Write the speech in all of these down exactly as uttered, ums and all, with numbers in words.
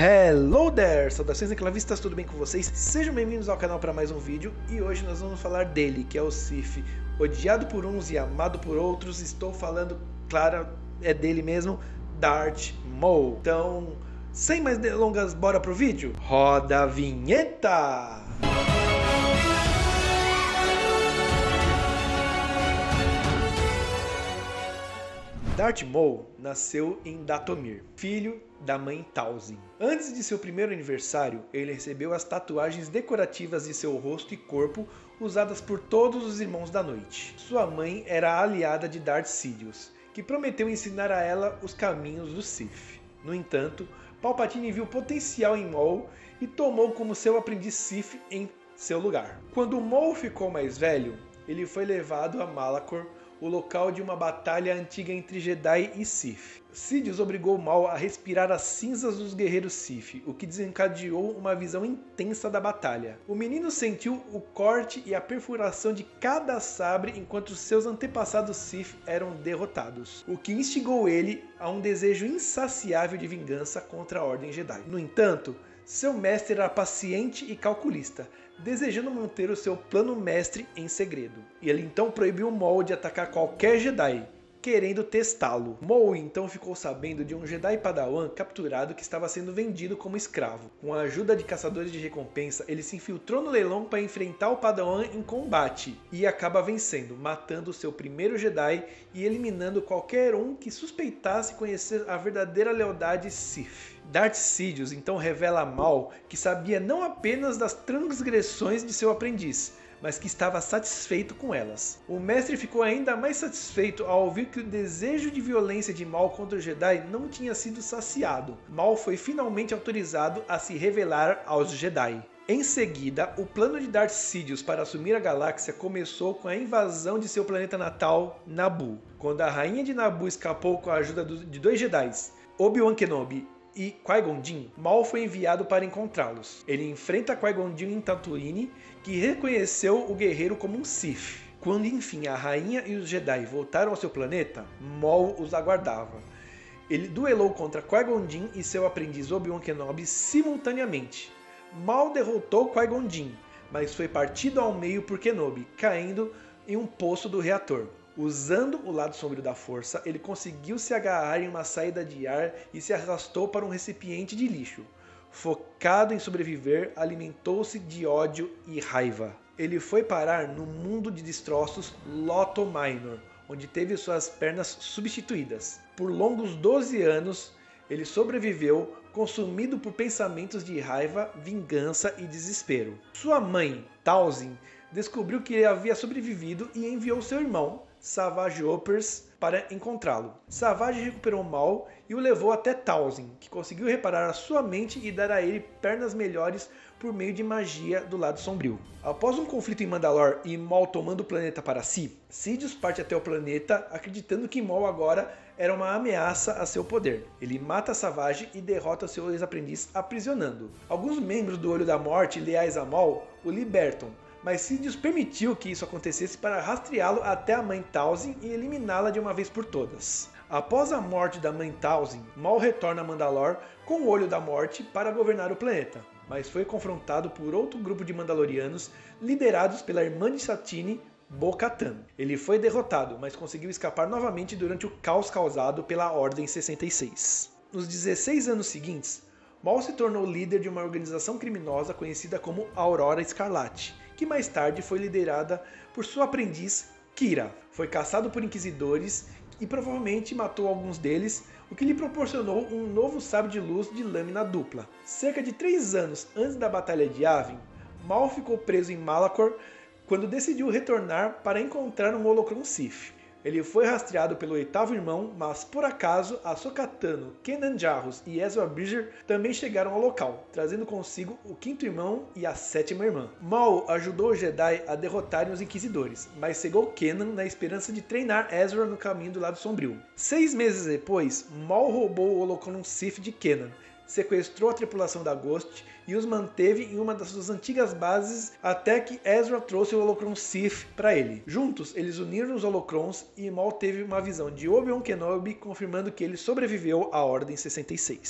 Hello there! Saudações enclavistas, tudo bem com vocês? Sejam bem-vindos ao canal para mais um vídeo e hoje nós vamos falar dele, que é o Sith, odiado por uns e amado por outros. Estou falando, claro, é dele mesmo, Darth Maul. Então, sem mais delongas, bora pro vídeo? Roda a vinheta! Darth Maul nasceu em Dathomir, filho da mãe Talzin. Antes de seu primeiro aniversário, ele recebeu as tatuagens decorativas de seu rosto e corpo usadas por todos os Irmãos da Noite. Sua mãe era a aliada de Darth Sidious, que prometeu ensinar a ela os caminhos do Sith. No entanto, Palpatine viu potencial em Maul e tomou como seu aprendiz Sith em seu lugar. Quando Maul ficou mais velho, ele foi levado a Malachor, o local de uma batalha antiga entre Jedi e Sith. Sidious obrigou Maul a respirar as cinzas dos guerreiros Sith, o que desencadeou uma visão intensa da batalha. O menino sentiu o corte e a perfuração de cada sabre enquanto seus antepassados Sith eram derrotados, o que instigou ele a um desejo insaciável de vingança contra a Ordem Jedi. No entanto, seu mestre era paciente e calculista, desejando manter o seu plano mestre em segredo. E ele então proibiu Maul de atacar qualquer Jedi, querendo testá-lo. Maul então ficou sabendo de um Jedi Padawan capturado que estava sendo vendido como escravo. Com a ajuda de caçadores de recompensa, ele se infiltrou no leilão para enfrentar o Padawan em combate e acaba vencendo, matando seu primeiro Jedi e eliminando qualquer um que suspeitasse conhecer a verdadeira lealdade Sith. Darth Sidious então revela a Maul que sabia não apenas das transgressões de seu aprendiz, mas que estava satisfeito com elas. O mestre ficou ainda mais satisfeito ao ouvir que o desejo de violência de Maul contra os Jedi não tinha sido saciado. Maul foi finalmente autorizado a se revelar aos Jedi. Em seguida, o plano de Darth Sidious para assumir a galáxia começou com a invasão de seu planeta natal, Naboo. Quando a rainha de Naboo escapou com a ajuda de dois Jedi, Obi-Wan Kenobi e Qui-Gon Jinn, Maul foi enviado para encontrá-los. Ele enfrenta Qui-Gon Jinn em Tatooine, que reconheceu o guerreiro como um Sith. Quando enfim a rainha e os Jedi voltaram ao seu planeta, Maul os aguardava. Ele duelou contra Qui-Gon Jinn e seu aprendiz Obi-Wan Kenobi simultaneamente. Maul derrotou Qui-Gon Jinn, mas foi partido ao meio por Kenobi, caindo em um poço do reator. Usando o lado sombrio da força, ele conseguiu se agarrar em uma saída de ar e se arrastou para um recipiente de lixo. Focado em sobreviver, alimentou-se de ódio e raiva. Ele foi parar no mundo de destroços Loto Minor, onde teve suas pernas substituídas. Por longos doze anos, ele sobreviveu, consumido por pensamentos de raiva, vingança e desespero. Sua mãe, Talzin, descobriu que ele havia sobrevivido e enviou seu irmão, Savage Opress, para encontrá-lo. Savage recuperou Maul e o levou até Talzin, que conseguiu reparar a sua mente e dar a ele pernas melhores por meio de magia do lado sombrio. Após um conflito em Mandalore e Maul tomando o planeta para si, Sidious parte até o planeta acreditando que Maul agora era uma ameaça a seu poder. Ele mata Savage e derrota seu ex-aprendiz aprisionando. Alguns membros do Olho da Morte leais a Maul o libertam, mas Sidious permitiu que isso acontecesse para rastreá-lo até a mãe Talzin e eliminá-la de uma vez por todas. Após a morte da mãe Talzin, Maul retorna a Mandalore com o Olho da Morte para governar o planeta, mas foi confrontado por outro grupo de Mandalorianos liderados pela irmã de Satine, Bo-Katan. Ele foi derrotado, mas conseguiu escapar novamente durante o caos causado pela Ordem sessenta e seis. Nos dezesseis anos seguintes, Maul se tornou líder de uma organização criminosa conhecida como Aurora Escarlate, que mais tarde foi liderada por sua aprendiz, Qi'ra. Foi caçado por inquisidores e provavelmente matou alguns deles, o que lhe proporcionou um novo sabre de luz de lâmina dupla. Cerca de três anos antes da Batalha de Yavin, Maul ficou preso em Malachor quando decidiu retornar para encontrar um Holocron Sith. Ele foi rastreado pelo oitavo irmão, mas por acaso Ahsoka Tano, Kanan Jarrus e Ezra Bridger também chegaram ao local, trazendo consigo o quinto irmão e a sétima irmã. Maul ajudou os Jedi a derrotarem os Inquisidores, mas cegou Kanan na esperança de treinar Ezra no caminho do lado sombrio. Seis meses depois, Maul roubou o Holocron Sith de Kanan, sequestrou a tripulação da Ghost e os manteve em uma das suas antigas bases até que Ezra trouxe o Holocron Sith para ele. Juntos, eles uniram os Holocrons e Maul teve uma visão de Obi-Wan Kenobi confirmando que ele sobreviveu à Ordem sessenta e seis.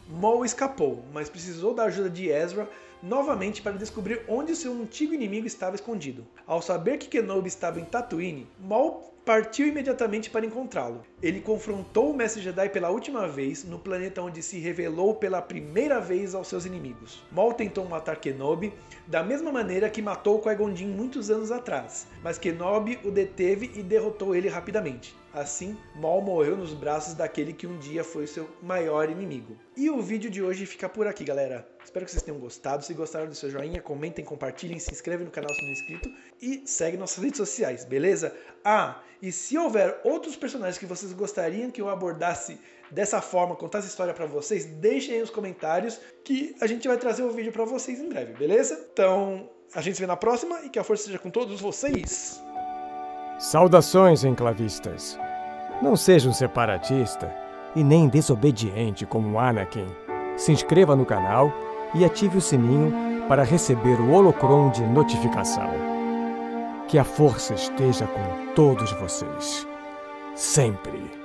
Maul escapou, mas precisou da ajuda de Ezra novamente para descobrir onde seu antigo inimigo estava escondido. Ao saber que Kenobi estava em Tatooine, Maul partiu imediatamente para encontrá-lo. Ele confrontou o Mestre Jedi pela última vez no planeta onde se revelou pela primeira vez aos seus inimigos. Maul tentou matar Kenobi da mesma maneira que matou Qui-Gon Jinn muitos anos atrás, mas Kenobi o deteve e derrotou ele rapidamente. Assim, Maul morreu nos braços daquele que um dia foi seu maior inimigo. E o vídeo de hoje fica por aqui, galera. Espero que vocês tenham gostado. Se gostaram, do seu joinha, comentem, compartilhem, se inscrevem no canal se não é inscrito e segue nossas redes sociais, beleza? Ah, e se houver outros personagens que vocês gostariam que eu abordasse dessa forma, contasse história pra vocês, deixem aí nos comentários que a gente vai trazer o vídeo pra vocês em breve, beleza? Então, a gente se vê na próxima e que a força seja com todos vocês! Saudações, enclavistas! Não seja um separatista e nem desobediente como Anakin. Se inscreva no canal e ative o sininho para receber o holocron de notificação. Que a força esteja com todos vocês. Sempre!